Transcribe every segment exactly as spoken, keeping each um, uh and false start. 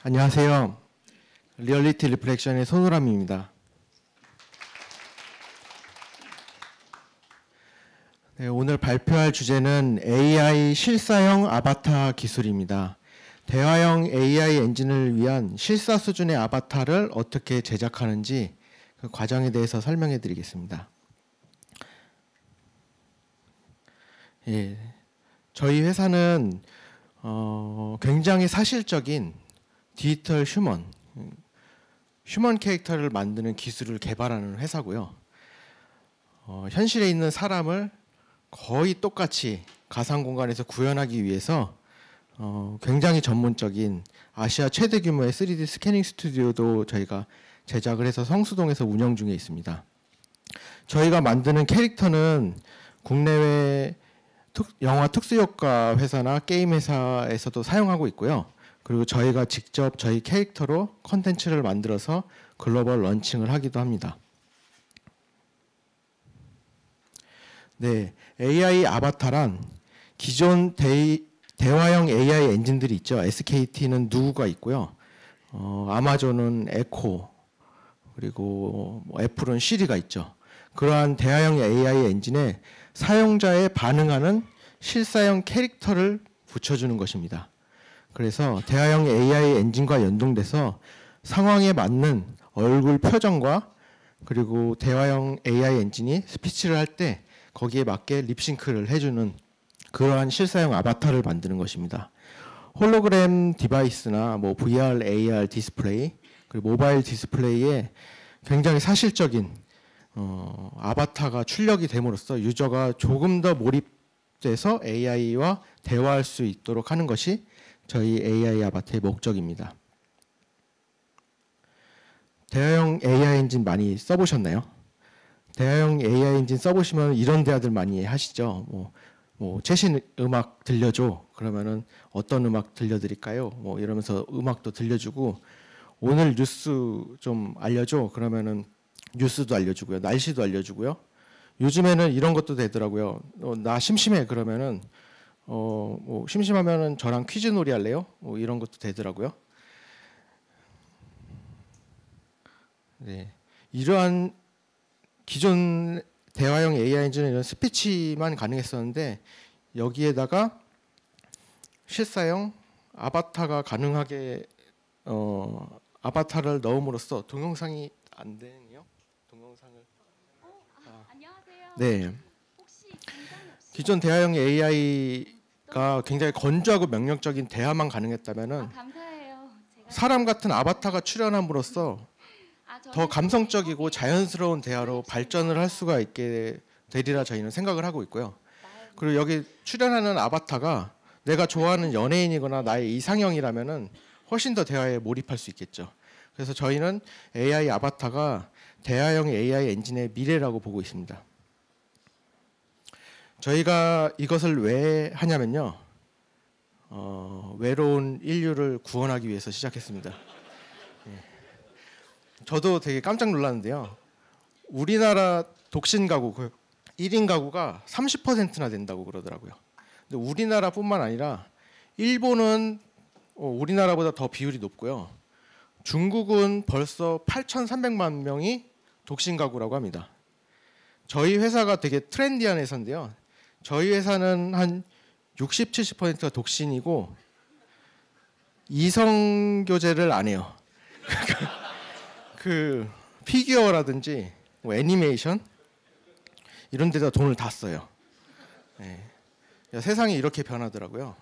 안녕하세요. 리얼리티 리플렉션의 손우람입니다. 네, 오늘 발표할 주제는 에이아이 실사형 아바타 기술입니다. 대화형 에이아이 엔진을 위한 실사 수준의 아바타를 어떻게 제작하는지 그 과정에 대해서 설명해 드리겠습니다. 예, 저희 회사는 어, 굉장히 사실적인 디지털 휴먼, 휴먼 캐릭터를 만드는 기술을 개발하는 회사고요. 어, 현실에 있는 사람을 거의 똑같이 가상 공간에서 구현하기 위해서 어, 굉장히 전문적인 아시아 최대 규모의 쓰리디 스캐닝 스튜디오도 저희가 제작을 해서 성수동에서 운영 중에 있습니다. 저희가 만드는 캐릭터는 국내외 특, 영화 특수효과 회사나 게임 회사에서도 사용하고 있고요. 그리고 저희가 직접 저희 캐릭터로 콘텐츠를 만들어서 글로벌 런칭을 하기도 합니다. 네, 에이아이 아바타란 기존 대, 대화형 에이아이 엔진들이 있죠. 에스케이티는 누구가 있고요. 어, 아마존은 에코, 그리고 뭐 애플은 시리가 있죠. 그러한 대화형 에이아이 엔진에 사용자에 반응하는 실사형 캐릭터를 붙여주는 것입니다. 그래서 대화형 에이아이 엔진과 연동돼서 상황에 맞는 얼굴 표정과 그리고 대화형 에이아이 엔진이 스피치를 할 때 거기에 맞게 립싱크를 해주는 그러한 실사형 아바타를 만드는 것입니다. 홀로그램 디바이스나 뭐 브이알, 에이알 디스플레이 그리고 모바일 디스플레이에 굉장히 사실적인 어, 아바타가 출력이 됨으로써 유저가 조금 더 몰입돼서 에이아이와 대화할 수 있도록 하는 것이 저희 에이아이 아바타의 목적입니다. 대화형 에이아이 엔진 많이 써보셨나요? 대화형 에이아이 엔진 써보시면 이런 대화들 많이 하시죠. 뭐, 뭐 최신 음악 들려줘. 그러면은 어떤 음악 들려드릴까요? 뭐 이러면서 음악도 들려주고 오늘 뉴스 좀 알려줘. 그러면은 뉴스도 알려주고요. 날씨도 알려주고요. 요즘에는 이런 것도 되더라고요. 어, 나 심심해. 그러면은 어, 뭐 심심하면은 저랑 퀴즈 놀이 할래요? 뭐 이런 것도 되더라고요. 네, 이러한 기존 대화형 에이아이 엔진은 이런 스피치만 가능했었는데 여기에다가 실사형 아바타가 가능하게 어, 아바타를 넣음으로써 동영상이 안 되네요. 동영상을. 어, 아, 안녕하세요. 네. 혹시 김상엽 씨? 기존 대화형 에이아이가 굉장히 건조하고 명령적인 대화만 가능했다면은 아, 감사해요. 제가 사람 같은 아바타가 출연함으로써 아, 저는 더 감성적이고 여기 자연스러운 대화로 발전을 할 수가 있게 되리라 저희는 생각을 하고 있고요. 그리고 여기 출연하는 아바타가 내가 좋아하는 연예인이거나 나의 이상형이라면은 훨씬 더 대화에 몰입할 수 있겠죠. 그래서 저희는 에이아이 아바타가 대화형 에이아이 엔진의 미래라고 보고 있습니다. 저희가 이것을 왜 하냐면요. 어, 외로운 인류를 구원하기 위해서 시작했습니다. 예. 저도 되게 깜짝 놀랐는데요. 우리나라 독신 가구, 그 일 인 가구가 삼십 퍼센트나 된다고 그러더라고요. 근데 우리나라뿐만 아니라 일본은 우리나라보다 더 비율이 높고요. 중국은 벌써 팔천삼백만 명이 독신 가구라고 합니다. 저희 회사가 되게 트렌디한 회사인데요. 저희 회사는 한 육십, 칠십 퍼센트가 독신이고 이성 교제를 안 해요. 그 피규어라든지 뭐 애니메이션 이런 데다 돈을 다 써요. 네. 세상이 이렇게 변하더라고요.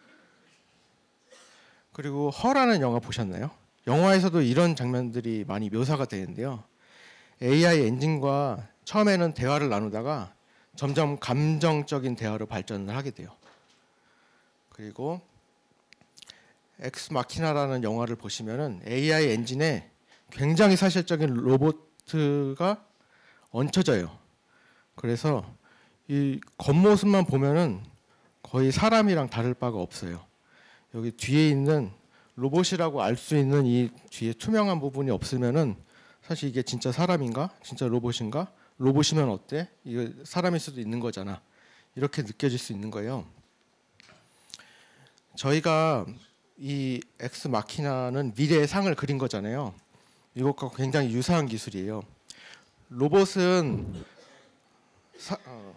그리고 허라는 영화 보셨나요? 영화에서도 이런 장면들이 많이 묘사가 되는데요. 에이아이 엔진과 처음에는 대화를 나누다가 점점 감정적인 대화로 발전을 하게 돼요. 그리고 엑스 마키나라는 영화를 보시면은 에이아이 엔진에 굉장히 사실적인 로봇가 얹혀져요. 그래서 이 겉모습만 보면은 거의 사람이랑 다를 바가 없어요. 여기 뒤에 있는 로봇이라고 알 수 있는 이 뒤에 투명한 부분이 없으면은 사실 이게 진짜 사람인가? 진짜 로봇인가? 로봇이면 어때? 이거 사람일 수도 있는 거잖아. 이렇게 느껴질 수 있는 거예요. 저희가 이 엑스 마키나는 미래의 상을 그린 거잖아요. 이것과 굉장히 유사한 기술이에요. 로봇은 사, 어,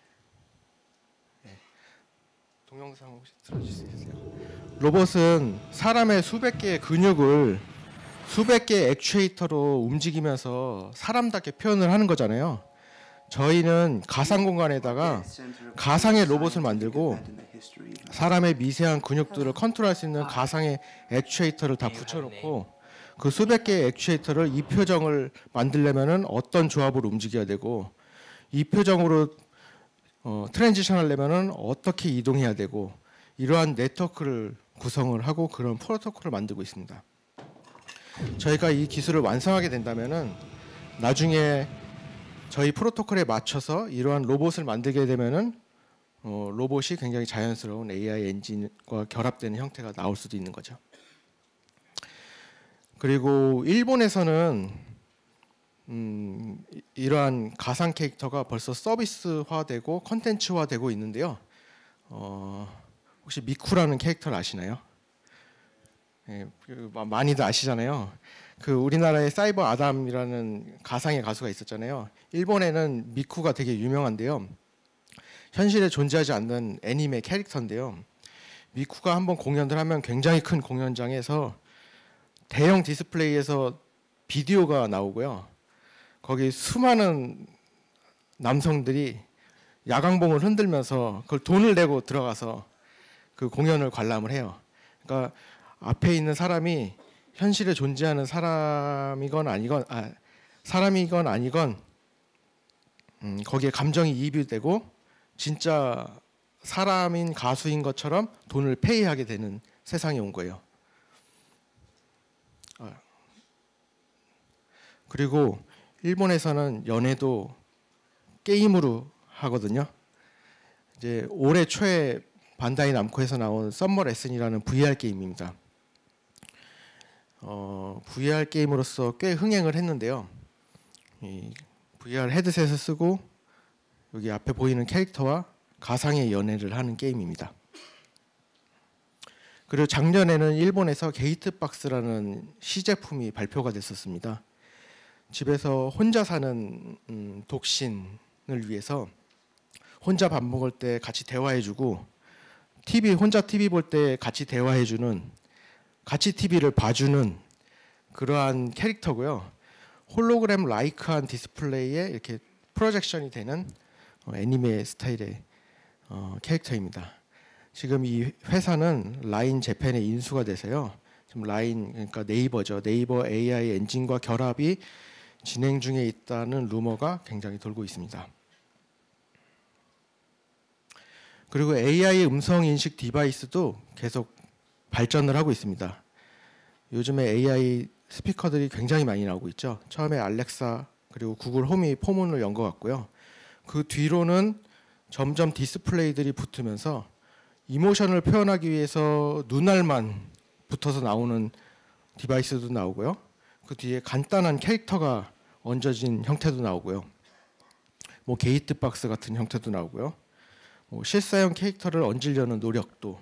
네. 동영상 혹시 틀어줄 수 있으세요? 로봇은 사람의 수백 개의 근육을 수백 개의 액추에이터로 움직이면서 사람답게 표현을 하는 거잖아요. 저희는 가상 공간에다가 가상의 로봇을 만들고 사람의 미세한 근육들을 컨트롤할 수 있는 가상의 액추에이터를 다 붙여놓고 그 수백 개의 액추에이터를 이 표정을 만들려면은 어떤 조합으로 움직여야 되고 이 표정으로 어, 트랜지션 하려면은 어떻게 이동해야 되고 이러한 네트워크를 구성을 하고 그런 프로토콜을 만들고 있습니다. 저희가 이 기술을 완성하게 된다면은 나중에 저희 프로토콜에 맞춰서 이러한 로봇을 만들게 되면은 어, 로봇이 굉장히 자연스러운 에이아이 엔진과 결합되는 형태가 나올 수도 있는 거죠. 그리고 일본에서는 음, 이러한 가상 캐릭터가 벌써 서비스화되고 컨텐츠화되고 있는데요. 어, 혹시 미쿠라는 캐릭터를 아시나요? 예, 많이들 아시잖아요. 그 우리나라에 사이버 아담이라는 가상의 가수가 있었잖아요. 일본에는 미쿠가 되게 유명한데요. 현실에 존재하지 않는 애니메 캐릭터인데요. 미쿠가 한번 공연을 하면 굉장히 큰 공연장에서 대형 디스플레이에서 비디오가 나오고요. 거기 수많은 남성들이 야광봉을 흔들면서 그걸 돈을 내고 들어가서 그 공연을 관람을 해요. 그러니까 앞에 있는 사람이 현실에 존재하는 사람이건 아니건 아, 사람이건 아니건 음, 거기에 감정이 이입이 되고 진짜 사람인 가수인 것처럼 돈을 페이하게 되는 세상이 온 거예요. 아. 그리고 일본에서는 연애도 게임으로 하거든요. 이제 올해 초에 반다이 남코에서 나온 썸머 레슨이라는 브이알 게임입니다. 어, 브이알 게임으로서 꽤 흥행을 했는데요. 이 브이알 헤드셋을 쓰고 여기 앞에 보이는 캐릭터와 가상의 연애를 하는 게임입니다. 그리고 작년에는 일본에서 게이트박스라는 시제품이 발표가 됐었습니다. 집에서 혼자 사는 음, 독신을 위해서 혼자 밥 먹을 때 같이 대화해주고 티비 혼자 티비 볼 때 같이 대화해주는 같이 티비를 봐주는 그러한 캐릭터고요. 홀로그램 라이크한 디스플레이에 이렇게 프로젝션이 되는 애니메 스타일의 어, 캐릭터입니다. 지금 이 회사는 라인 재팬에 인수가 돼서요. 지금 라인 그러니까 네이버죠. 네이버 에이아이 엔진과 결합이 진행 중에 있다는 루머가 굉장히 돌고 있습니다. 그리고 에이아이 음성 인식 디바이스도 계속 발전을 하고 있습니다. 요즘에 에이아이 스피커들이 굉장히 많이 나오고 있죠. 처음에 알렉사 그리고 구글 홈이 포문을 연 것 같고요. 그 뒤로는 점점 디스플레이들이 붙으면서 이모션을 표현하기 위해서 눈알만 붙어서 나오는 디바이스도 나오고요. 그 뒤에 간단한 캐릭터가 얹어진 형태도 나오고요. 뭐 게이트 박스 같은 형태도 나오고요. 뭐 실사형 캐릭터를 얹으려는 노력도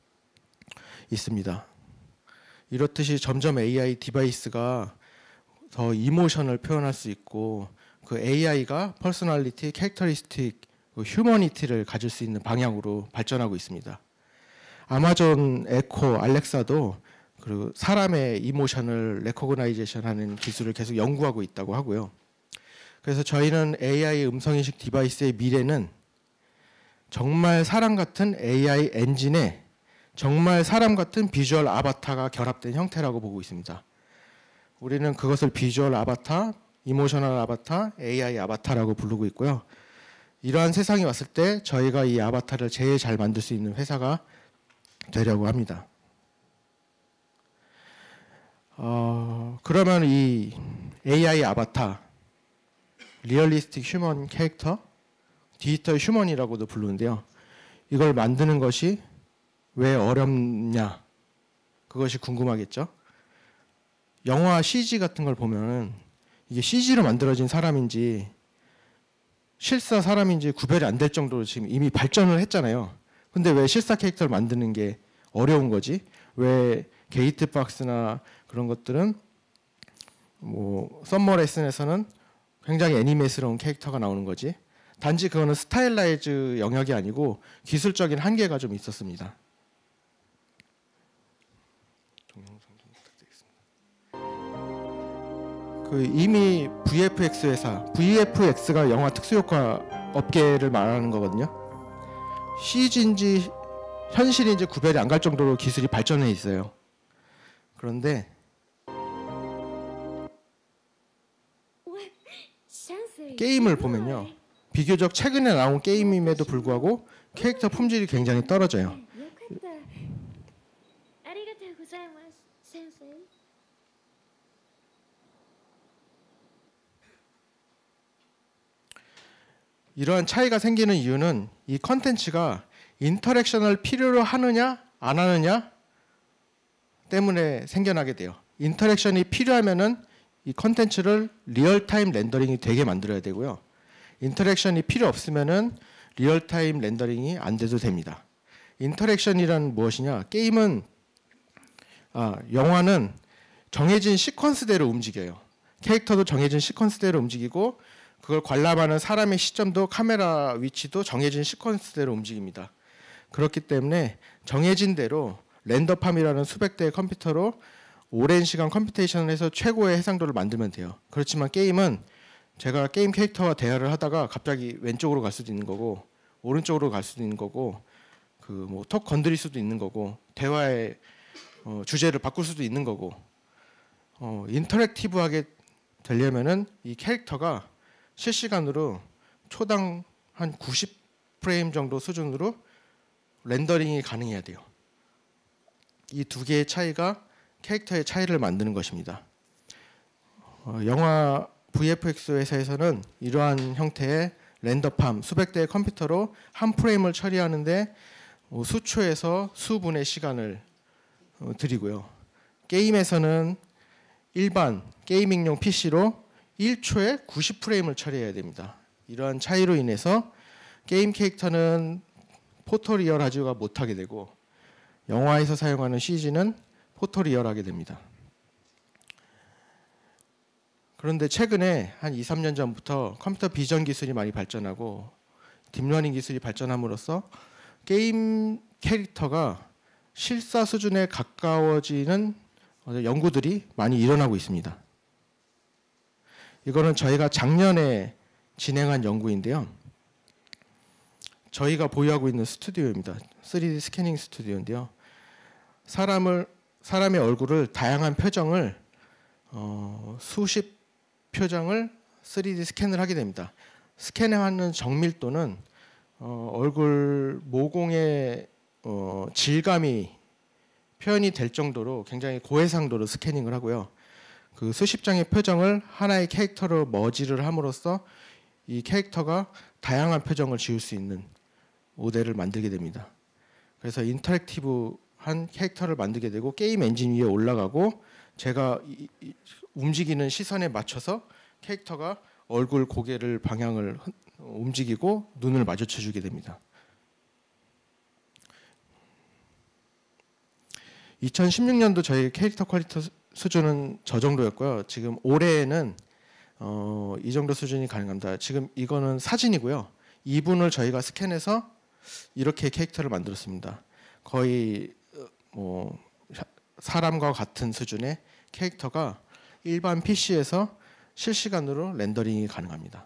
있습니다. 이렇듯이 점점 에이아이 디바이스가 더 이모션을 표현할 수 있고 그 에이아이가 퍼스널리티, 캐릭터리스틱, 휴머니티를 가질 수 있는 방향으로 발전하고 있습니다. 아마존 에코, 알렉사도 그리고 사람의 이모션을 레코그나이제이션하는 기술을 계속 연구하고 있다고 하고요. 그래서 저희는 에이아이 음성인식 디바이스의 미래는 정말 사람 같은 에이아이 엔진에 정말 사람 같은 비주얼 아바타가 결합된 형태라고 보고 있습니다. 우리는 그것을 비주얼 아바타, 이모셔널 아바타, 에이아이 아바타라고 부르고 있고요. 이러한 세상이 왔을 때 저희가 이 아바타를 제일 잘 만들 수 있는 회사가 되려고 합니다. 어, 그러면 이 에이아이 아바타, 리얼리스틱 휴먼 캐릭터, 디지털 휴먼이라고도 부르는데요. 이걸 만드는 것이 왜 어렵냐? 그것이 궁금하겠죠? 영화 씨지 같은 걸 보면 이게 씨지로 만들어진 사람인지 실사 사람인지 구별이 안 될 정도로 지금 이미 발전을 했잖아요. 근데 왜 실사 캐릭터를 만드는 게 어려운 거지? 왜 게이트 박스나 그런 것들은 뭐 썸머 레슨에서는 굉장히 애니메스러운 캐릭터가 나오는 거지. 단지 그거는 스타일라이즈 영역이 아니고 기술적인 한계가 좀 있었습니다. 그 이미 브이에프엑스 회사, 브이에프엑스가 영화 특수효과 업계를 말하는 거거든요. 씨지인지 현실인지 구별이 안 갈 정도로 기술이 발전해 있어요. 그런데 게임을 보면요, 비교적 최근에 나온 게임임에도 불구하고 캐릭터 품질이 굉장히 떨어져요. 이러한 차이가 생기는 이유는 이 컨텐츠가 인터랙션을 필요로 하느냐 안 하느냐 때문에 생겨나게 돼요. 인터랙션이 필요하면은 이 컨텐츠를 리얼타임 렌더링이 되게 만들어야 되고요. 인터랙션이 필요 없으면은 리얼타임 렌더링이 안 돼도 됩니다. 인터랙션이란 무엇이냐? 게임은 아, 영화는 정해진 시퀀스대로 움직여요. 캐릭터도 정해진 시퀀스대로 움직이고 그걸 관람하는 사람의 시점도 카메라 위치도 정해진 시퀀스대로 움직입니다. 그렇기 때문에 정해진 대로 랜더팜이라는 수백 대의 컴퓨터로 오랜 시간 컴퓨테이션을 해서 최고의 해상도를 만들면 돼요. 그렇지만 게임은 제가 게임 캐릭터와 대화를 하다가 갑자기 왼쪽으로 갈 수도 있는 거고 오른쪽으로 갈 수도 있는 거고 그 뭐 턱 건드릴 수도 있는 거고 대화의 어, 주제를 바꿀 수도 있는 거고 어, 인터랙티브하게 되려면은 이 캐릭터가 실시간으로 초당 한 구십 프레임 정도 수준으로 렌더링이 가능해야 돼요. 이 두 개의 차이가 캐릭터의 차이를 만드는 것입니다. 어, 영화 브이에프엑스 회사에서는 이러한 형태의 렌더팜 수백 대의 컴퓨터로 한 프레임을 처리하는데 어, 수초에서 수분의 시간을 어, 들이고요. 게임에서는 일반 게이밍용 피시로 일 초에 구십 프레임을 처리해야 됩니다. 이러한 차이로 인해서 게임 캐릭터는 포토리얼하지가 못하게 되고 영화에서 사용하는 씨지는 포토리얼하게 됩니다. 그런데 최근에 한 이, 삼 년 전부터 컴퓨터 비전 기술이 많이 발전하고 딥러닝 기술이 발전함으로써 게임 캐릭터가 실사 수준에 가까워지는 연구들이 많이 일어나고 있습니다. 이거는 저희가 작년에 진행한 연구인데요. 저희가 보유하고 있는 스튜디오입니다. 쓰리디 스캐닝 스튜디오인데요. 사람을 사람의 얼굴을 다양한 표정을 어, 수십 표정을 쓰리디 스캔을 하게 됩니다. 스캔하는 정밀도는 어, 얼굴 모공의 어, 질감이 표현이 될 정도로 굉장히 고해상도로 스캐닝을 하고요. 그 수십 장의 표정을 하나의 캐릭터로 머지를 함으로써 이 캐릭터가 다양한 표정을 지을 수 있는 모델을 만들게 됩니다. 그래서 인터랙티브한 캐릭터를 만들게 되고 게임 엔진 위에 올라가고 제가 이, 이, 움직이는 시선에 맞춰서 캐릭터가 얼굴, 고개를 방향을 움직이고 눈을 마주쳐주게 됩니다. 이천십육 년도 저희 캐릭터 퀄리티 수준은 저 정도였고요. 지금 올해에는 어, 이 정도 수준이 가능합니다. 지금 이거는 사진이고요. 이분을 저희가 스캔해서 이렇게 캐릭터를 만들었습니다. 거의 뭐 사람과 같은 수준의 캐릭터가 일반 피시에서 실시간으로 렌더링이 가능합니다.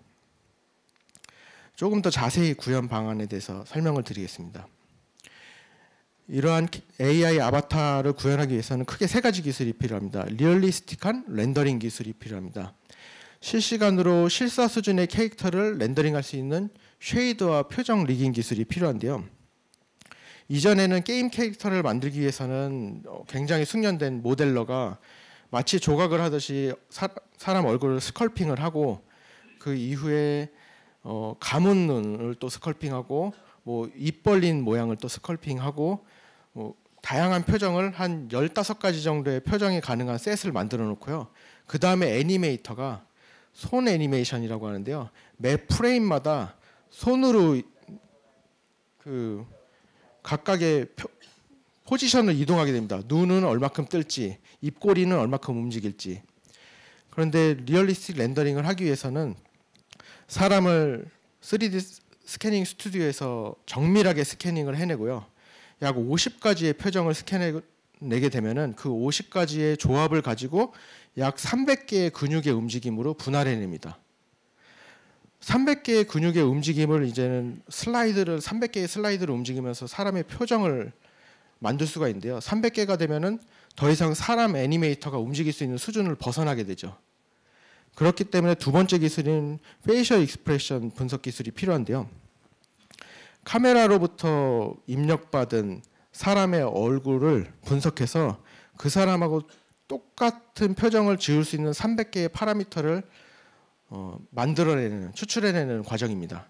조금 더 자세히 구현 방안에 대해서 설명을 드리겠습니다. 이러한 에이아이 아바타를 구현하기 위해서는 크게 세 가지 기술이 필요합니다. 리얼리스틱한 렌더링 기술이 필요합니다. 실시간으로 실사 수준의 캐릭터를 렌더링할 수 있는 쉐이드와 표정 리깅 기술이 필요한데요. 이전에는 게임 캐릭터를 만들기 위해서는 굉장히 숙련된 모델러가 마치 조각을 하듯이 사, 사람 얼굴을 스컬핑을 하고 그 이후에 어, 감은 눈을 또 스컬핑하고 뭐 입 벌린 모양을 또 스컬핑하고 뭐 다양한 표정을 한 열다섯 가지 정도의 표정이 가능한 셋을 만들어 놓고요. 그 다음에 애니메이터가 손 애니메이션이라고 하는데요. 매 프레임마다 손으로 그 각각의 표, 포지션을 이동하게 됩니다. 눈은 얼마큼 뜰지, 입꼬리는 얼마큼 움직일지. 그런데 리얼리스틱 렌더링을 하기 위해서는 사람을 쓰리디 스캐닝 스튜디오에서 정밀하게 스캐닝을 해내고요. 약 오십 가지의 표정을 스캔해내게 되면은 그 오십 가지의 조합을 가지고 약 삼백 개의 근육의 움직임으로 분할해냅니다. 삼백 개의 근육의 움직임을 이제는 슬라이드를 삼백 개의 슬라이드를 움직이면서 사람의 표정을 만들 수가 있는데요. 삼백 개가 되면은 더 이상 사람 애니메이터가 움직일 수 있는 수준을 벗어나게 되죠. 그렇기 때문에 두 번째 기술인 페이셜 익스프레션 분석 기술이 필요한데요. 카메라로부터 입력받은 사람의 얼굴을 분석해서 그 사람하고 똑같은 표정을 지을 수 있는 삼백 개의 파라미터를 어, 만들어내는, 추출해내는 과정입니다.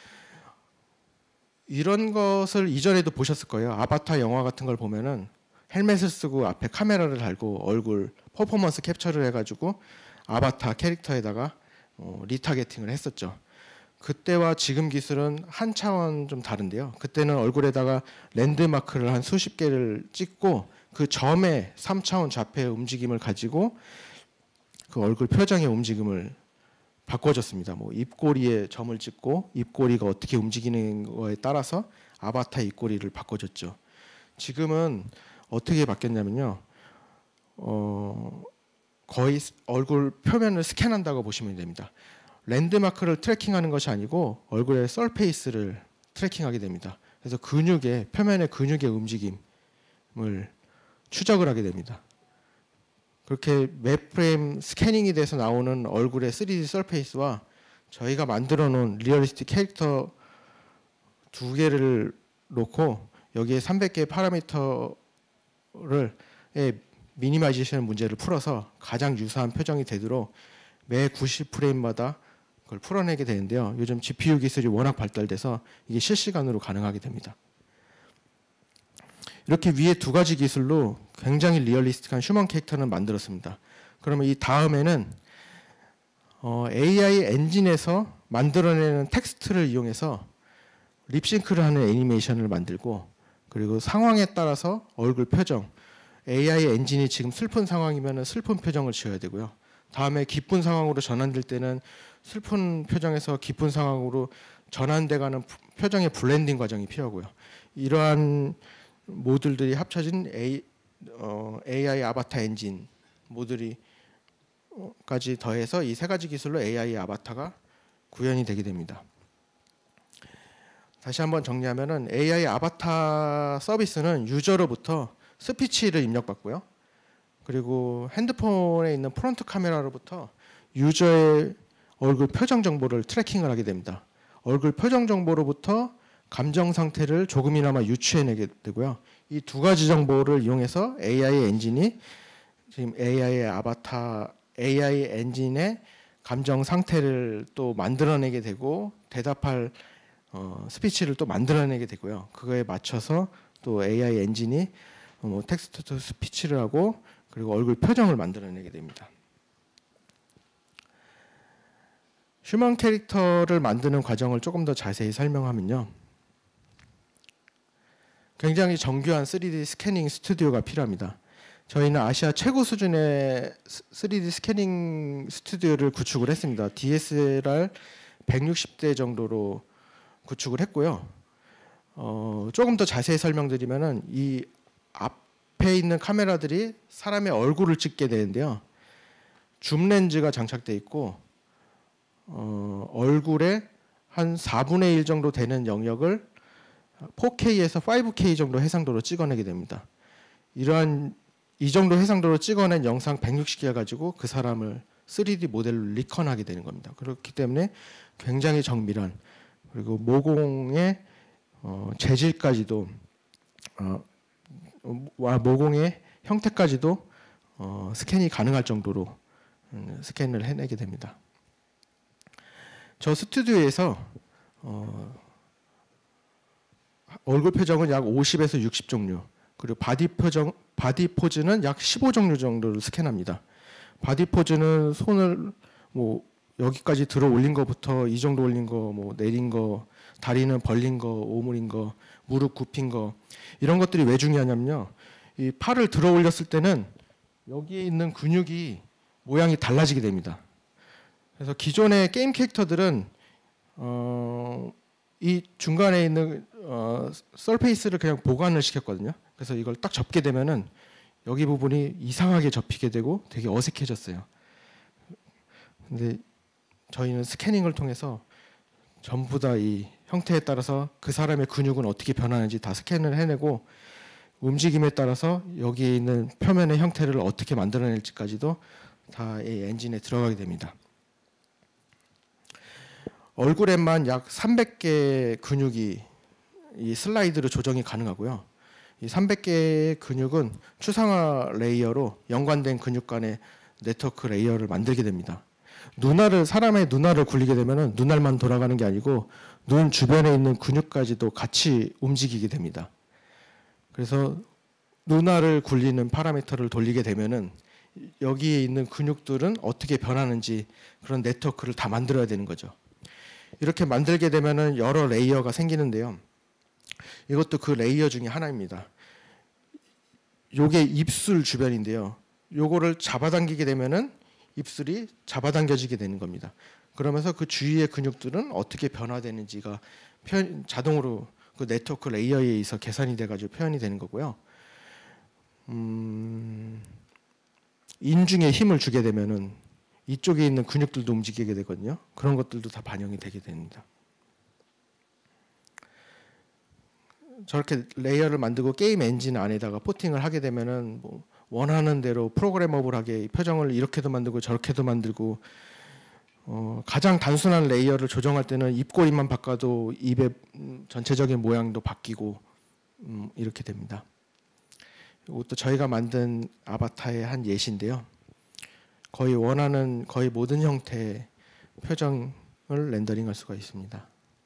이런 것을 이전에도 보셨을 거예요. 아바타 영화 같은 걸 보면은 헬멧을 쓰고 앞에 카메라를 달고 얼굴 퍼포먼스 캡처를 해가지고 아바타 캐릭터에다가 어, 리타게팅을 했었죠. 그때와 지금 기술은 한 차원 좀 다른데요. 그때는 얼굴에다가 랜드마크를 한 수십 개를 찍고 그 점의 삼 차원 자폐의 움직임을 가지고 그 얼굴 표정의 움직임을 바꿔줬습니다. 뭐 입꼬리에 점을 찍고 입꼬리가 어떻게 움직이는 거에 따라서 아바타 입꼬리를 바꿔줬죠. 지금은 어떻게 바뀌었냐면요. 어, 거의 얼굴 표면을 스캔한다고 보시면 됩니다. 랜드마크를 트래킹하는 것이 아니고 얼굴의 서페이스를 트래킹하게 됩니다. 그래서 근육의 표면의 근육의 움직임을 추적을 하게 됩니다. 그렇게 몇 프레임 스캐닝이 돼서 나오는 얼굴의 쓰리디 서페이스와 저희가 만들어 놓은 리얼리스틱 캐릭터 두 개를 놓고 여기에 삼백 개의 파라미터를 미니마이제이션 문제를 풀어서 가장 유사한 표정이 되도록 매 구십 프레임마다 그걸 풀어내게 되는데요. 요즘 지피유 기술이 워낙 발달돼서 이게 실시간으로 가능하게 됩니다. 이렇게 위에 두 가지 기술로 굉장히 리얼리스틱한 휴먼 캐릭터를 만들었습니다. 그러면 이 다음에는 어, 에이아이 엔진에서 만들어내는 텍스트를 이용해서 립싱크를 하는 애니메이션을 만들고 그리고 상황에 따라서 얼굴 표정, 에이아이 엔진이 지금 슬픈 상황이면 슬픈 표정을 지어야 되고요. 다음에 기쁜 상황으로 전환될 때는 슬픈 표정에서 기쁜 상황으로 전환돼가는 표정의 블렌딩 과정이 필요하고요. 이러한 모듈들이 합쳐진 A, 어, 에이아이 아바타 엔진 모듈이까지 더해서 이 세 가지 기술로 에이아이 아바타가 구현이 되게 됩니다. 다시 한번 정리하면은 에이아이 아바타 서비스는 유저로부터 스피치를 입력받고요. 그리고 핸드폰에 있는 프론트 카메라로부터 유저의 얼굴 표정 정보를 트래킹을 하게 됩니다. 얼굴 표정 정보로부터 감정 상태를 조금이나마 유추해내게 되고요. 이 두 가지 정보를 이용해서 에이아이 엔진이 지금 에이아이 아바타, 에이아이 엔진의 감정 상태를 또 만들어내게 되고 대답할 어, 스피치를 또 만들어내게 되고요. 그거에 맞춰서 또 에이아이 엔진이 뭐 텍스트 투 스피치를 하고 그리고 얼굴 표정을 만들어내게 됩니다. 휴먼 캐릭터를 만드는 과정을 조금 더 자세히 설명하면요. 굉장히 정교한 쓰리디 스캐닝 스튜디오가 필요합니다. 저희는 아시아 최고 수준의 쓰리디 스캐닝 스튜디오를 구축을 했습니다. 디에스엘알 백육십 대 정도로 구축을 했고요. 어, 조금 더 자세히 설명드리면은 이 앞에 있는 카메라들이 사람의 얼굴을 찍게 되는데요. 줌 렌즈가 장착돼 있고 어, 얼굴에 한 사분의 일 정도 되는 영역을 포케이에서 파이브케이 정도 해상도로 찍어내게 됩니다. 이러한 이 정도 해상도로 찍어낸 영상 백육십 개 가지고 그 사람을 쓰리디 모델로 리컨하게 되는 겁니다. 그렇기 때문에 굉장히 정밀한 그리고 모공의 어, 재질까지도 어, 모공의 형태까지도 어, 스캔이 가능할 정도로 음, 스캔을 해내게 됩니다. 저 스튜디오에서 어, 얼굴 표정은 약 오십에서 육십 종류, 그리고 바디 표정, 바디 포즈는 약 십오 종류 정도를 스캔합니다. 바디 포즈는 손을 뭐 여기까지 들어 올린 거부터 이 정도 올린 거, 뭐 내린 거, 다리는 벌린 거, 오므린 거, 무릎 굽힌 거 이런 것들이 왜 중요하냐면요. 이 팔을 들어 올렸을 때는 여기에 있는 근육이 모양이 달라지게 됩니다. 그래서 기존의 게임 캐릭터들은 어, 이 중간에 있는 어, 서페이스를 그냥 보관을 시켰거든요. 그래서 이걸 딱 접게 되면은 여기 부분이 이상하게 접히게 되고 되게 어색해졌어요. 근데 저희는 스캐닝을 통해서 전부 다 이 형태에 따라서 그 사람의 근육은 어떻게 변하는지 다 스캔을 해내고 움직임에 따라서 여기에 있는 표면의 형태를 어떻게 만들어낼지까지도 다 이 엔진에 들어가게 됩니다. 얼굴에만 약 삼백 개의 근육이 이 슬라이드로 조정이 가능하고요. 이 삼백 개의 근육은 추상화 레이어로 연관된 근육 간의 네트워크 레이어를 만들게 됩니다. 눈알을 사람의 눈알을 굴리게 되면은 눈알만 돌아가는 게 아니고 눈 주변에 있는 근육까지도 같이 움직이게 됩니다. 그래서 눈알을 굴리는 파라미터를 돌리게 되면은 여기에 있는 근육들은 어떻게 변하는지 그런 네트워크를 다 만들어야 되는 거죠. 이렇게 만들게 되면은 여러 레이어가 생기는데요. 이것도 그 레이어 중에 하나입니다. 요게 입술 주변인데요. 요거를 잡아당기게 되면은 입술이 잡아당겨지게 되는 겁니다. 그러면서 그 주위의 근육들은 어떻게 변화되는지가 표현, 자동으로 그 네트워크 레이어에 의해서 계산이 돼가지고 표현이 되는 거고요. 음, 인중에 힘을 주게 되면은 이쪽에 있는 근육들도 움직이게 되거든요. 그런 것들도 다 반영이 되게 됩니다. 저렇게 레이어를 만들고 게임 엔진 안에다가 포팅을 하게 되면은 뭐 원하는 대로 프로그래머블하게 표정을 이렇게도 만들고 저렇게도 만들고 어, 가장 단순한 레이어를 조정할 때는 입꼬리만 바꿔도 입의 전체적인 모양도 바뀌고 음, 이렇게 됩니다. 이것도 저희가 만든 아바타의 한 예시인데요. 거의 원하는 거의 모든 형태의 표정을 렌더링할 수가 있습니다.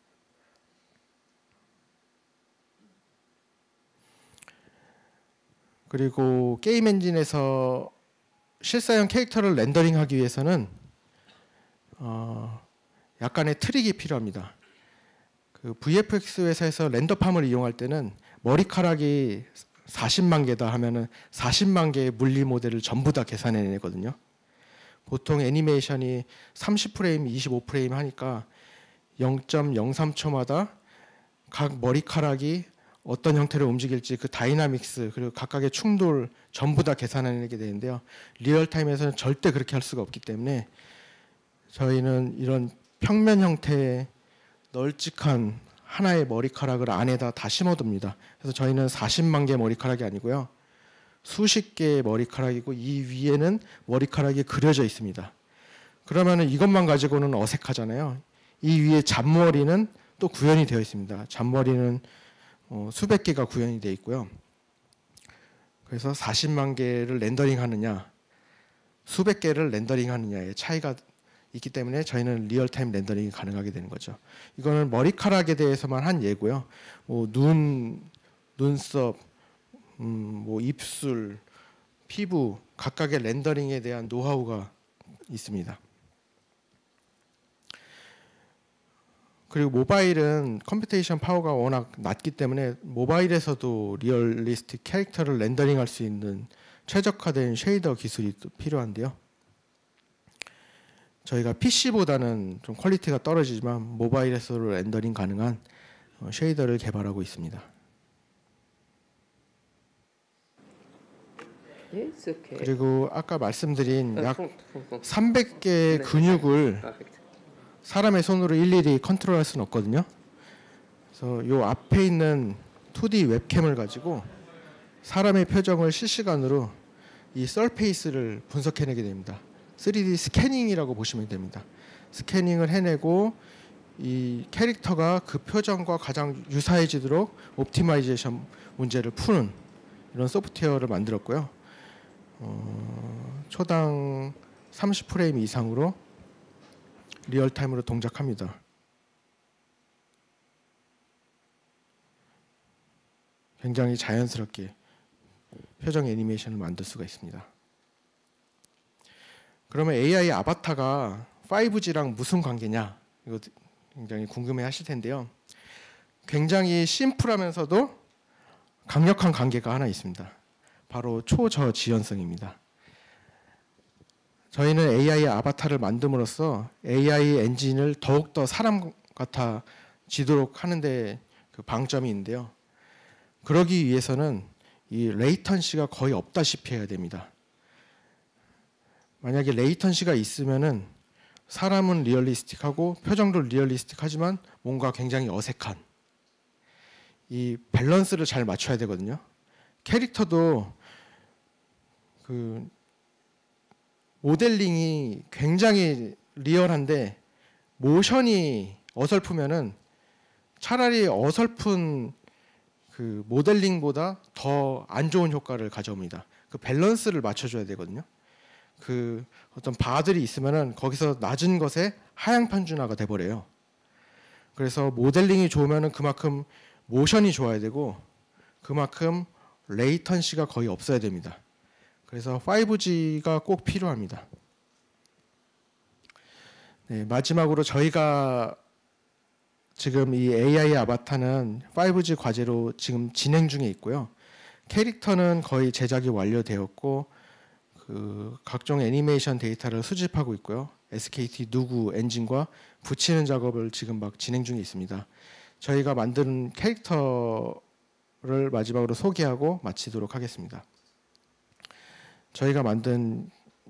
그리고 게임 엔진에서 실사형 캐릭터를 렌더링하기 위해서는 어, 약간의 트릭이 필요합니다. 그 브이에프엑스 회사에서 렌더팜을 이용할 때는 머리카락이 사십만 개다 하면은 사십만 개의 물리 모델을 전부 다 계산해내거든요. 보통 애니메이션이 삼십 프레임, 이십오 프레임 하니까 영 점 영삼 초마다 각 머리카락이 어떤 형태로 움직일지 그 다이나믹스 그리고 각각의 충돌 전부 다 계산해내게 되는데요. 리얼타임에서는 절대 그렇게 할 수가 없기 때문에 저희는 이런 평면 형태의 널찍한 하나의 머리카락을 안에다 다 심어둡니다. 그래서 저희는 사십만 개 머리카락이 아니고요. 수십 개의 머리카락이고 이 위에는 머리카락이 그려져 있습니다. 그러면 이것만 가지고는 어색하잖아요. 이 위에 잔머리는 또 구현이 되어 있습니다. 잔머리는 어, 수백 개가 구현이 되어 있고요. 그래서 사십만 개를 렌더링 하느냐 수백 개를 렌더링 하느냐의 차이가 있기 때문에 저희는 리얼타임 렌더링이 가능하게 되는 거죠. 이거는 머리카락에 대해서만 한 예고요. 뭐 눈, 눈썹, 음, 뭐 입술, 피부 각각의 렌더링에 대한 노하우가 있습니다. 그리고 모바일은 컴퓨테이션 파워가 워낙 낮기 때문에 모바일에서도 리얼리스틱 캐릭터를 렌더링할 수 있는 최적화된 쉐이더 기술이 또 필요한데요. 저희가 피씨보다는 좀 퀄리티가 떨어지지만 모바일에서도 렌더링 가능한 쉐이더를 개발하고 있습니다. 그리고 아까 말씀드린 약 삼백 개의 근육을 사람의 손으로 일일이 컨트롤할 수는 없거든요. 그래서 요 앞에 있는 투디 웹캠을 가지고 사람의 표정을 실시간으로 이 서페이스를 분석해내게 됩니다. 쓰리디 스캐닝이라고 보시면 됩니다. 스캐닝을 해내고 이 캐릭터가 그 표정과 가장 유사해지도록 옵티마이제이션 문제를 푸는 이런 소프트웨어를 만들었고요. 어, 초당 삼십 프레임 이상으로 리얼타임으로 동작합니다. 굉장히 자연스럽게 표정 애니메이션을 만들 수가 있습니다. 그러면 에이아이 아바타가 파이브지랑 무슨 관계냐? 이거 굉장히 궁금해 하실 텐데요. 굉장히 심플하면서도 강력한 관계가 하나 있습니다. 바로 초저지연성입니다. 저희는 에이아이 아바타를 만듦으로써 에이아이 엔진을 더욱더 사람 같아지도록 하는데 그 방점이 있는데요. 그러기 위해서는 이 레이턴시가 거의 없다시피 해야 됩니다. 만약에 레이턴시가 있으면은 사람은 리얼리스틱하고 표정도 리얼리스틱하지만 뭔가 굉장히 어색한 이 밸런스를 잘 맞춰야 되거든요. 캐릭터도 그 모델링이 굉장히 리얼한데 모션이 어설프면은 차라리 어설픈 그 모델링보다 더 안 좋은 효과를 가져옵니다. 그 밸런스를 맞춰줘야 되거든요. 그 어떤 바들이 있으면은 거기서 낮은 것에 하향 편준화가 돼버려요. 그래서 모델링이 좋으면은 그만큼 모션이 좋아야 되고 그만큼 레이턴시가 거의 없어야 됩니다. 그래서 파이브지가 꼭 필요합니다. 네, 마지막으로 저희가 지금 이 에이아이 아바타는 파이브지 과제로 지금 진행 중에 있고요. 캐릭터는 거의 제작이 완료되었고 그 각종 애니메이션 데이터를 수집하고 있고요. 에스케이티 누구 엔진과 붙이는 작업을 지금 막 진행 중에 있습니다. 저희가 만든 캐릭터를 마지막으로 소개하고 마치도록 하겠습니다. 저희가 만든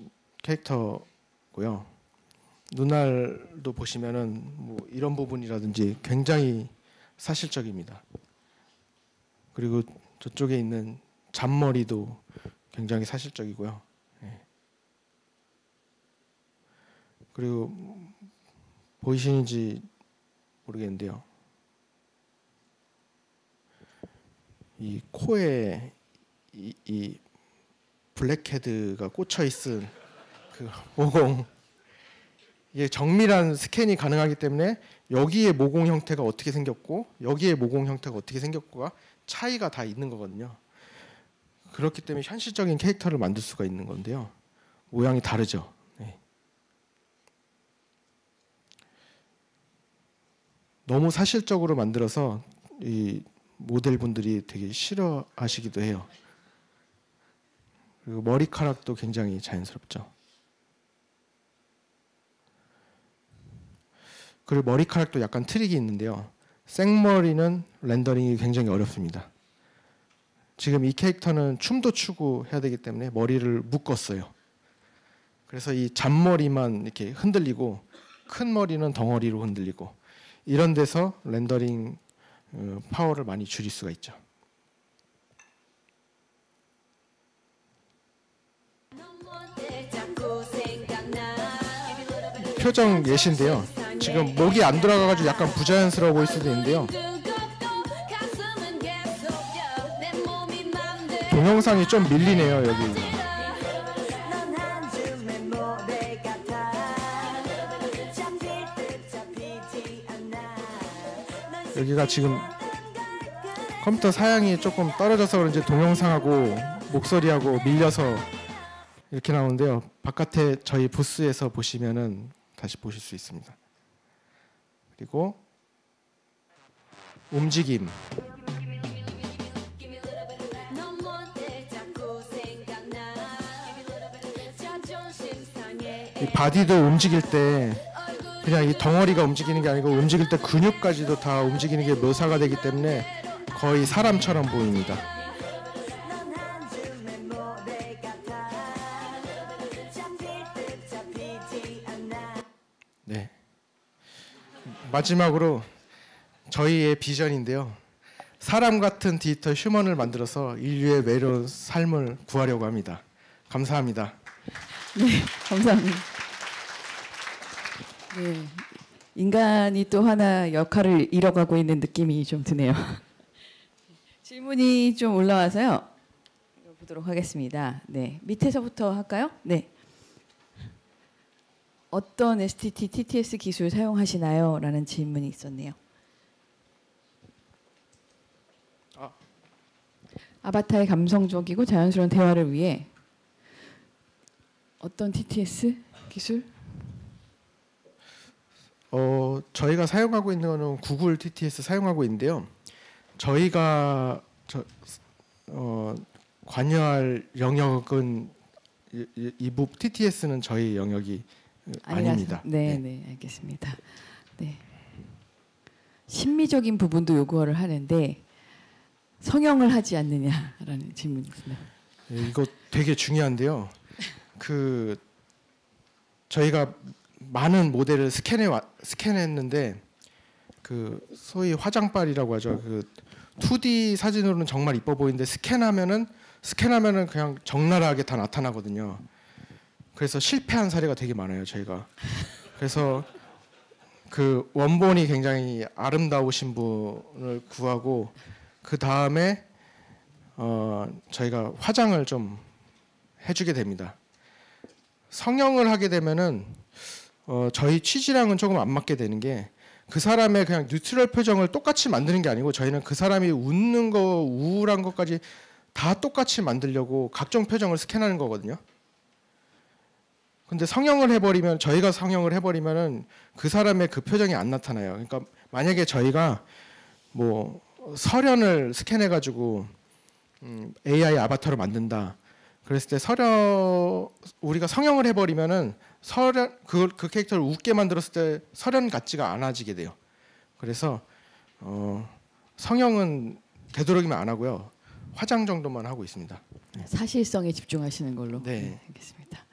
캐릭터고요. 눈알도 보시면은 뭐 이런 부분이라든지 굉장히 사실적입니다. 그리고 저쪽에 있는 잔머리도 굉장히 사실적이고요. 예. 그리고 보이시는지 모르겠는데요. 이 코에 이, 이 블랙헤드가 꽂혀 있은 그 모공, 이게 정밀한 스캔이 가능하기 때문에 여기에 모공 형태가 어떻게 생겼고 여기에 모공 형태가 어떻게 생겼고가 차이가 다 있는 거거든요. 그렇기 때문에 현실적인 캐릭터를 만들 수가 있는 건데요. 모양이 다르죠. 네. 너무 사실적으로 만들어서 이 모델분들이 되게 싫어하시기도 해요. 그리고 머리카락도 굉장히 자연스럽죠. 그리고 머리카락도 약간 트릭이 있는데요. 생머리는 렌더링이 굉장히 어렵습니다. 지금 이 캐릭터는 춤도 추고 해야 되기 때문에 머리를 묶었어요. 그래서 이 잔머리만 이렇게 흔들리고 큰 머리는 덩어리로 흔들리고 이런 데서 렌더링 파워를 많이 줄일 수가 있죠. 표정 예시인데요. 지금 목이 안 돌아가가지고 약간 부자연스러워 보일 수도 있는데요. 동영상이 좀 밀리네요, 여기. 여기가 지금 컴퓨터 사양이 조금 떨어져서 그런지 동영상하고 목소리하고 밀려서 이렇게 나오는데요. 바깥에 저희 부스에서 보시면은 다시 보실 수 있습니다. 그리고 움직임. 이 바디도 움직일 때 그냥 이 덩어리가 움직이는 게 아니고 움직일 때 근육까지도 다 움직이는 게 묘사가 되기 때문에 거의 사람처럼 보입니다. 네. 마지막으로 저희의 비전인데요. 사람 같은 디지털 휴먼을 만들어서 인류의 외로운 삶을 구하려고 합니다. 감사합니다. 네, 감사합니다. 네, 인간이 또 하나 역할을 잃어가고 있는 느낌이 좀 드네요. 질문이 좀 올라와서요. 보도록 하겠습니다. 네, 밑에서부터 할까요? 네. 어떤 에스티티, 티티에스 기술 사용하시나요? 라는 질문이 있었네요. 아. 아바타의 감성적이고 자연스러운 대화를 위해 어떤 티티에스 기술? 어, 저희가 사용하고 있는 거는 구글 티티에스 사용하고 있는데요. 저희가 저, 어, 관여할 영역은 이, 이, 이 부 티티에스는 저희 영역이 아니라서. 아닙니다. 네, 네, 알겠습니다. 네. 심미적인 부분도 요구를 하는데 성형을 하지 않느냐라는 질문이 있습니다. 네, 이거 되게 중요한데요. 그 저희가 많은 모델을 스캔해 와, 스캔했는데 그 소위 화장빨이라고 하죠. 그 투디 사진으로는 정말 이뻐 보이는데 스캔하면은 스캔하면은 그냥 적나라하게 다 나타나거든요. 그래서 실패한 사례가 되게 많아요, 저희가. 그래서 그 원본이 굉장히 아름다우신 분을 구하고 그 다음에 어 저희가 화장을 좀 해주게 됩니다. 성형을 하게 되면은 어 저희 취지랑은 조금 안 맞게 되는 게 그 사람의 그냥 뉴트럴 표정을 똑같이 만드는 게 아니고 저희는 그 사람이 웃는 거, 우울한 것까지 다 똑같이 만들려고 각종 표정을 스캔하는 거거든요. 근데 성형을 해버리면 저희가 성형을 해버리면은 그 사람의 그 표정이 안 나타나요. 그러니까 만약에 저희가 뭐 설현을 스캔해가지고 음, 에이아이 아바타로 만든다. 그랬을 때 설현 우리가 성형을 해버리면은 설현 그, 그 캐릭터를 웃게 만들었을 때 설현 같지가 않아지게 돼요. 그래서 어, 성형은 되도록이면 안 하고요. 화장 정도만 하고 있습니다. 사실성에 집중하시는 걸로. 네. 네, 알겠습니다.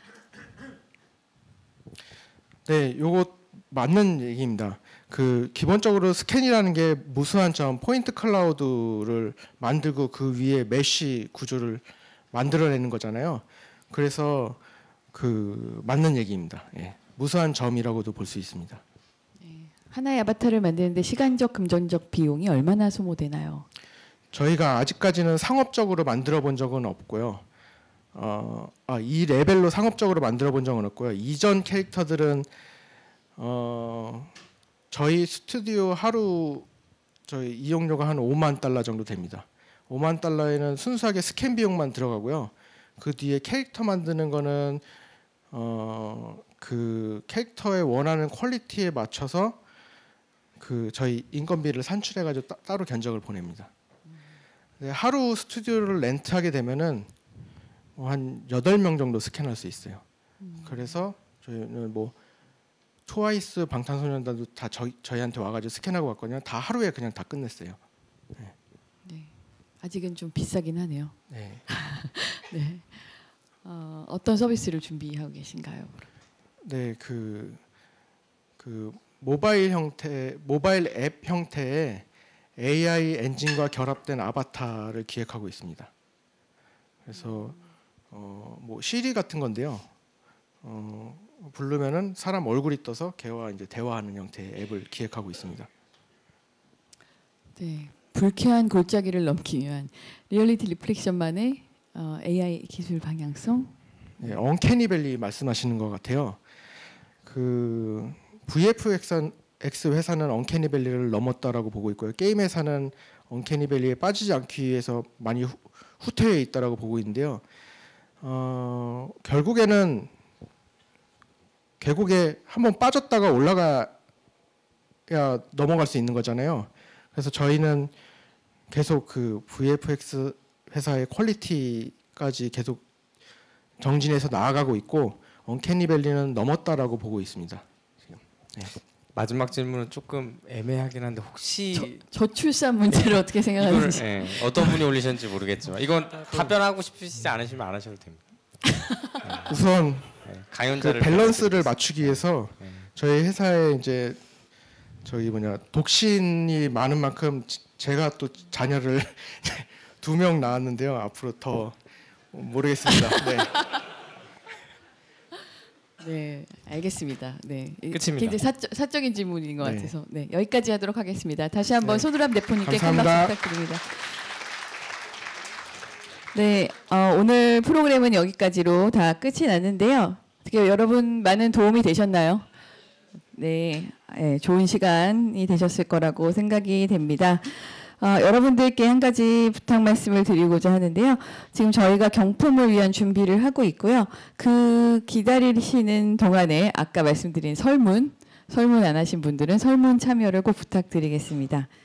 네, 요거 맞는 얘기입니다. 그 기본적으로 스캔이라는 게 무수한 점 포인트 클라우드를 만들고 그 위에 메쉬 구조를 만들어내는 거잖아요. 그래서 그 맞는 얘기입니다. 예. 무수한 점이라고도 볼 수 있습니다. 네. 하나의 아바타를 만드는데 시간적, 금전적 비용이 얼마나 소모되나요? 저희가 아직까지는 상업적으로 만들어 본 적은 없고요. 어, 아, 이 레벨로 상업적으로 만들어 본 적은 없고요. 이전 캐릭터들은 어, 저희 스튜디오 하루 저희 이용료가 한 오만 달러 정도 됩니다. 오만 달러에는 순수하게 스캔 비용만 들어가고요. 그 뒤에 캐릭터 만드는 거는 어, 그 캐릭터의 원하는 퀄리티에 맞춰서 그 저희 인건비를 산출해 가지고 따로 견적을 보냅니다. 네, 하루 스튜디오를 렌트하게 되면은 뭐 한 여덟 명 정도 스캔할 수 있어요. 음. 그래서 저희는 뭐 트와이스 방탄소년단도 다 저희, 저희한테 와가지고 스캔하고 갔거든요. 다 하루에 그냥 다 끝냈어요. 네. 네. 아직은 좀 비싸긴 하네요. 네. 네. 어, 어떤 서비스를 준비하고 계신가요? 네, 그, 그 모바일 형태, 모바일 앱 형태의 에이아이 엔진과 결합된 아바타를 기획하고 있습니다. 그래서 어, 뭐 시리 같은 건데요. 어, 부르면은 사람 얼굴이 떠서 걔와 이제 대화하는 형태의 앱을 기획하고 있습니다. 네, 불쾌한 골짜기를 넘기 위한 리얼리티 리플렉션만의 어, 에이아이 기술 방향성. 네, 언캐니밸리 말씀하시는 것 같아요. 그 브이에프엑스 회사는 언캐니밸리를 넘었다라고 보고 있고요. 게임 회사는 언캐니밸리에 빠지지 않기 위해서 많이 후, 후퇴해 있다라고 보고 있는데요. 어, 결국에는 계곡에 한번 빠졌다가 올라가야 넘어갈 수 있는 거잖아요. 그래서 저희는 계속 그 브이에프엑스 회사의 퀄리티까지 계속 정진해서 나아가고 있고 언캐니밸리는 넘었다라고 보고 있습니다. 지금. 네. 마지막 질문은 조금 애매하긴 한데 혹시 저, 저출산 문제를 어떻게 생각하는지. 이걸, 예, 어떤 분이 올리셨는지 모르겠지만 이건 답변하고 싶으시지 않으시면 안 하셔도 됩니다. 네. 우선 네, 그 강연자를 밸런스를 맞추기 위해서 네. 저희 회사에 이제 저희 뭐냐 독신이 많은 만큼 지- 제가 또 자녀를 두 명 낳았는데요. 앞으로 더 모르겠습니다. 네. 네, 알겠습니다. 네, 끝입니다. 굉장히 사적, 사적인 질문인 것 네. 같아서 네, 여기까지 하도록 하겠습니다. 다시 한번 네. 손우람 대표님께 큰 감사합니다. 박수 부탁드립니다. 네, 어, 오늘 프로그램은 여기까지로 다 끝이 났는데요. 어떻게 여러분 많은 도움이 되셨나요? 네, 네, 좋은 시간이 되셨을 거라고 생각이 됩니다. 어, 여러분들께 한 가지 부탁 말씀을 드리고자 하는데요. 지금 저희가 경품을 위한 준비를 하고 있고요. 그 기다리시는 동안에 아까 말씀드린 설문 설문 안 하신 분들은 설문 참여를 꼭 부탁드리겠습니다.